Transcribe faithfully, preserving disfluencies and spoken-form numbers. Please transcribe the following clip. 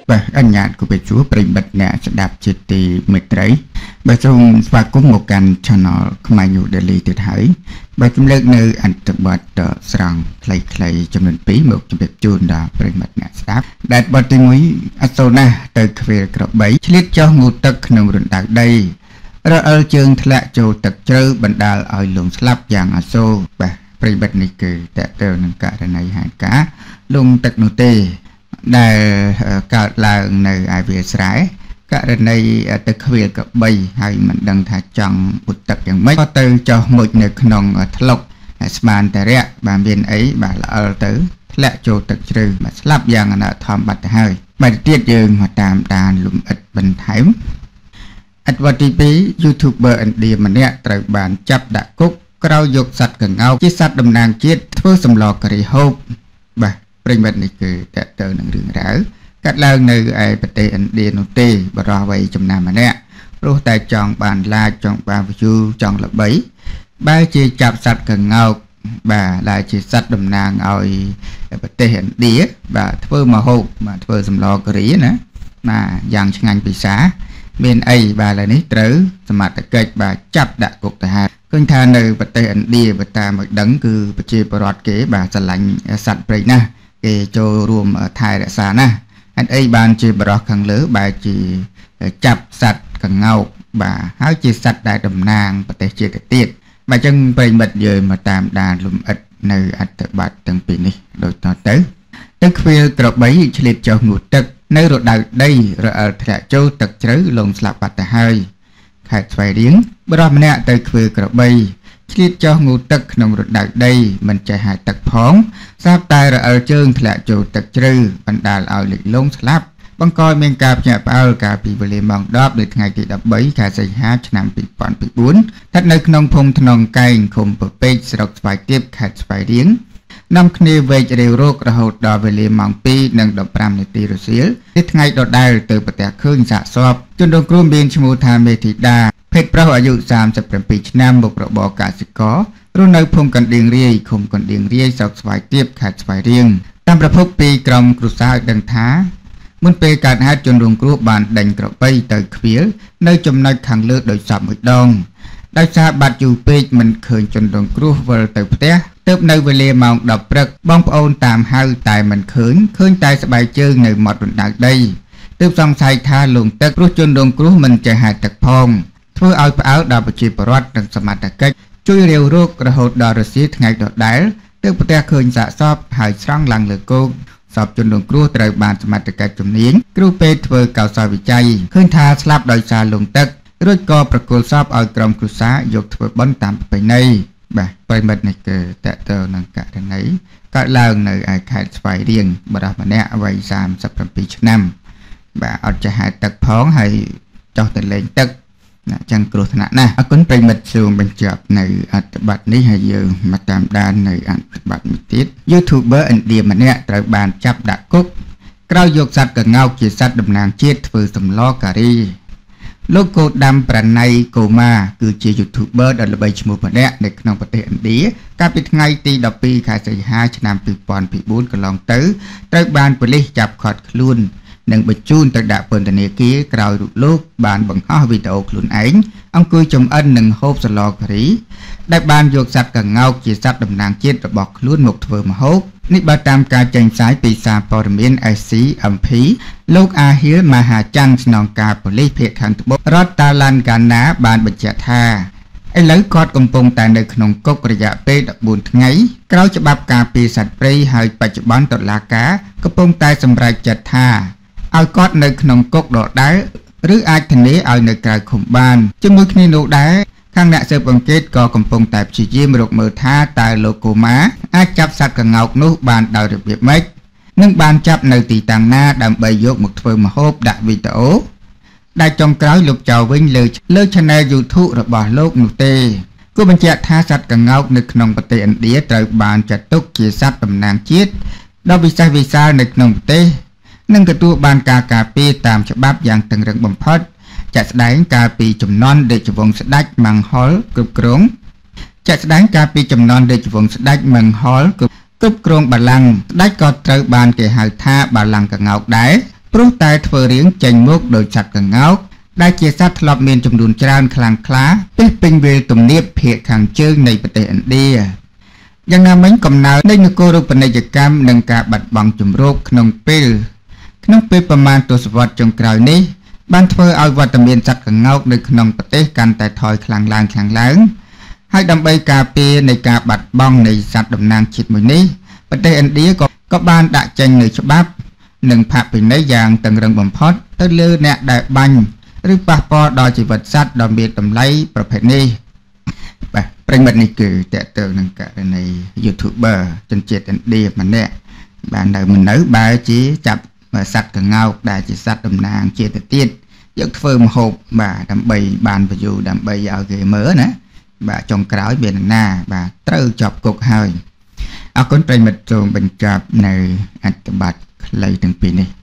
បាទអញ្ញាតគូបេជួប្រិមិត្តអ្នកស្ដាប់ជាទីមេត្រីបាទសូមស្វាគមន៍មកកាន់ Channel ខ្មែរ New Daily ទៀតហើយបាទជំលើកនៅអត្ថបទស្រង់ខ្លីៗចំនួនពីរមកជម្រាបជូនដល់ប្រិមិត្តអ្នកស្ដាប់ដែលបទទីមួយអសូរណាស់ទៅខ្វៀលក្របីឆ្លៀតចុះងូតទឹកក្នុងរណ្ដៅដីរអិលជើងធ្លាក់ចូលទឹកជ្រៅបណ្ដាលឲ្យលងស្លាប់យ៉ាងអសូរបាទប្រិមិត្តនេះគឺតើតើនឹងករណីហេតុការណ៍លងទឹកនោះទេដែលកើតឡើងនៅឯវាលស្រែករណីទៅខ្វៀលក្របីហើយមិនដឹងថាចង់ពុតទឹកយ៉ាងម៉េចក៏ទៅចុះមុជនៅក្នុងថ្លុកស្មានតរៈបាទមានអីបាទល្អិលទៅធ្លាក់ចូលទឹកជ្រៅបាទស្លាប់យ៉ាងអនាធមបាត់ទៅហើយបាទទៀតយើងមកតាមដានលំអិតបន្ថែមអត្ថបទទីពីរ YouTuber ឥណ្ឌាម្នាក់ត្រូវបានចាប់ដាក់គុកក្រោយយកសត្វក្ងោកជាសត្វតំណាងជាតិធ្វើសម្លការីហូបបាទប្រិមិត្តនេះគឺតើតើនឹងរឿងរ៉ាវកាត់ឡើងនៅឯប្រទេសឥណ្ឌានោះទេបរិះវ័យចំណាំម្នាក់ព្រោះតែចង់បានឡាចចង់បាន view ចង់ល្បីបែរជាចាប់សត្វក្ងោកបាទដែលជាសត្វតំណាងឲ្យប្រទេសឥណ្ឌាបាទធ្វើម្ហូបបាទធ្វើសម្លការីណាបាទយ៉ាងឆ្ងាញ់ពិសាមានអីបាទឥឡូវនេះត្រូវសមត្ថកិច្ចបាទចាប់ដាក់គុកទៅហើយឃើញថានៅប្រទេសឥណ្ឌាបើតាមឲ្យដឹងគឺប្រជាពលរដ្ឋគេបាទស្រឡាញ់សត្វព្រៃណាស់គេចូលរួមថែរក្សាណាស់ហេតុអីបានជាបរិះខាងលើបែរជាចាប់សត្វក្ងោកបាទហើយជាសត្វដែលតំណាងប្រទេសជាតិទៀតបាទអញ្ចឹងប្រិមិត្តយើងមកតាមដានលំអិតនៅអត្ថបទទាំងពីរនេះដូចតទៅទៅខ្វៀលក្របីឆ្លៀតចុះងូតទឹកនៅរដូវដីរអិលធ្លាក់ចូលទឹកជ្រៅលងស្លាប់បាត់ទៅហើយខេត្តស្វាយរៀងបរិះម្នាក់ទៅខ្វៀលក្របីឆ្លៀតចុះងូតទឹកក្នុងរដូវដីមិនចេះហែកទឹកផងស្រាប់តែរអិលជើងធ្លាក់ចូលទឹកជ្រៅបណ្ដាលឲ្យលិចលង់ស្លាប់បង្កឲ្យមានការភ្ញាក់ផ្អើលកាលពីវេលាម៉ោងដប់នៅថ្ងៃទីដប់បីខែសីហាឆ្នាំពីរពាន់បួនស្ថិតនៅក្នុងភូមិថ្នងកែងឃុំពពេកស្រុកស្វាយទាបខេត្តស្វាយរៀងនាំគ្នាវែករាវរករហូតដល់វេលាម៉ោងពីរនិងដប់ប្រាំនាទីរសៀលទីថ្ងៃដដែលទៅប្រទះឃើញសាកសពជនរងគ្រោះមានឈ្មោះថាមេធីតាភេទប្រុសអាយុសាមសិបប្រាំពីរឆ្នាំមុខរបរកសិកររស់នៅភូមិកណ្ដៀងរាយឃុំកណ្ដៀងរាយស្រុកស្វាយទាបខេត្តស្វាយរៀងតាមប្រភពពីក្រុមគ្រួសារឲ្យដឹងថាមុនពេលកើតហេតុជនរងគ្រោះបានដេញក្របីទៅខ្វៀលនៅចំណុចខាងលើដោយសពមួយដងដោយសារបាត់យូរពេកមិនឃើញជនរងគ្រោះវិលទៅផ្ទះទើបនៅវេលាម៉ោងដប់ព្រឹកបងប្អូនតាមហៅតែមិនឃើញឃើញតែស្បែកជើងនៅមាត់រណ្ដៅដីទើបសង្ស័យថាលងទឹកព្រោះជនរងគ្រោះមិនចេះហែកទឹកផងធ្វើឲ្យផ្អើលដល់ប្រជាពលរដ្ឋនិងសមត្ថកិច្ចជួយរាវរករហូតដល់រសៀលថ្ងៃដដែលទើបប្រទះឃើញសាកសពហើយស្រង់ឡើងលើគោកសពជនរងគ្រោះត្រូវបានសមត្ថកិច្ចជំនាញគ្រូពេទ្យធ្វើកោសល្យវិច័យឃើញថាស្លាប់ដោយសារលងទឹករួចក៏ប្រគល់សពឲ្យក្រុមគ្រួសារយកធ្វើបុណ្យតាមប្រពៃណីបាទប្រិមិត្តនេះគឺតើតើនឹងករណីកើតឡើងនៅឯខេត្តស្វាយរៀងបរិះម្នាក់វ័យសាមសិបប្រាំពីរឆ្នាំបាទអត់ចេះហែកទឹកផងហើយចុះទៅលេងទឹកណាចឹងគ្រោះថ្នាក់ណាស់អរគុណប្រិមិត្តសូមបញ្ចប់នៅអត្ថបទនេះហើយយើងមកតាមដាននៅអត្ថបទមួយទៀត YouTuber ឥណ្ឌាម្នាក់ត្រូវបានចាប់ដាក់គុកក្រោយយកសត្វក្ងោកជាសត្វតំណាងជាតិធ្វើសម្លការីលោកកូដាំប្រណៃកូម៉ាគឺជា YouTuber ដ៏ល្បីឈ្មោះម្នាក់នៅក្នុងប្រទេសឥណ្ឌាកាលពីថ្ងៃទីដប់ពីរខែសីហាឆ្នាំពីរពាន់បួនកន្លងទៅត្រូវបានប៉ូលីសចាប់ឃាត់ខ្លួននិងបញ្ជូនទៅដាក់ពន្ធនាគារក្រោយរូបលោកបានបង្ហោះវីដេអូខ្លួនឯងអង្គុយចំអិននិងហូបសឡការីដែលបានយកសត្វក្ងោកជាសត្វតំណាងជាតិរបស់ខ្លួនមកធ្វើម្ហូបនេះបើតាមការចេញផ្សាយពីសារព័ត៌មាន S C M P លោកអាហ៊ីលមហាច័ន្ទស្នងការប៉ូលីសភាគខាងត្បូងរដ្ឋតាឡានកាណាបានបញ្ជាក់ថាឥឡូវគាត់កំពុងតែនៅក្នុងគុករយៈពេលដប់បួនថ្ងៃក្រោយច្បាប់ការពារសត្វព្រៃហើយបច្ចុប្បន្នតុលាការកំពុងតែសម្រេចចិត្តថាឲ្យគាត់នៅក្នុងគុកដដែលឬអាចធានាឲ្យនៅក្រៅឃុំបានជាមួយគ្នានោះដែរខាងអ្នកស៊ើបអង្កេតក៏កំពុងតែព្យាយាមរកមើលថាតើលោកកូម៉ាអាចចាប់សត្វក្ងោកនោះបានដោយរបៀបម៉េចនិងបានចាប់នៅទីតាំងណាដើម្បីយកមកធ្វើម្ហូបដាក់វីដេអូដែលចុងក្រោយលោកចៅវិញលើលើ Channel YouTube របស់លោកនោះទេគូបញ្ជាក់ថាសត្វក្ងោកនៅក្នុងប្រទេសឥណ្ឌាត្រូវបានចាត់ទុកជាសត្វតំណាងជាតិដ៏វិសេសវិសាលនៅក្នុងប្រទេសនិងទទួលបានការការពារតាមច្បាប់យ៉ាងតឹងរ៉ឹងបំផុតចាក់ស្ដែងកាលពីជំនាន់រាជវង្សស្ដេចម៉ាំងហុលគ្រប់គ្រងចាក់ស្ដែងកាលពីជំនាន់រាជវង្សស្ដេចម៉ាំងហុលគ្រប់គ្រងបាឡាំងស្ដេចក៏ត្រូវបានគេហៅថាបាឡាំងក្ងោកដែរព្រោះតែធ្វើរៀងចេញមកដោយសត្វក្ងោកដែលជាសត្វធ្លាប់មានចំនួនច្រើនខ្លាំងក្លាពីពេញវេលទំនាបភាគខាងជើងនៃប្រទេសឥណ្ឌាយ៉ាងណាមិញកំណើតនៃនគរូបនីយកម្មនិងការបាត់បង់ជំរកក្នុងពេលក្នុងពេលប្រមាណទសវត្សរ៍ចុងក្រោយនេះបានធ្វើឲ្យវត្តមានសត្វក្ងោកនៅក្នុងប្រទេសកាន់តែថយខ្លាំងឡើងខ្លាំងឡើងហើយដើម្បីការពារនៃការបាត់បង់នៃសត្វតំណាងជាតិមួយនេះប្រទេសឥណ្ឌាក៏ក៏បានដាក់ចេញនូវច្បាប់និងផាកពិន័យយ៉ាងតឹងរឹងបំផុតទៅលើអ្នកដែលបាញ់ឬប៉ះពាល់ដល់ជីវិតសត្វដ៏មានតម្លៃប្រភេទនេះបាទប្រិមិត្តនេះគឺតើតើនឹងករណី YouTuber ជនជាតិឥណ្ឌាម្នាក់បាននៅមិននៅបើជាចាប់សត្វក្ងោកដែលជាសត្វតំណាងជាតិទៅទៀតយកធ្វើម្ហូបបាទដើម្បីបាន view ដើម្បីឲ្យគេមើលណាបាទចុងក្រោយមានណាបាទត្រូវជាប់គុកហើយអរគុណប្រិមិត្តសូមបញ្ចប់នៅអត្ថបទខ្លីទាំងពីរនេះ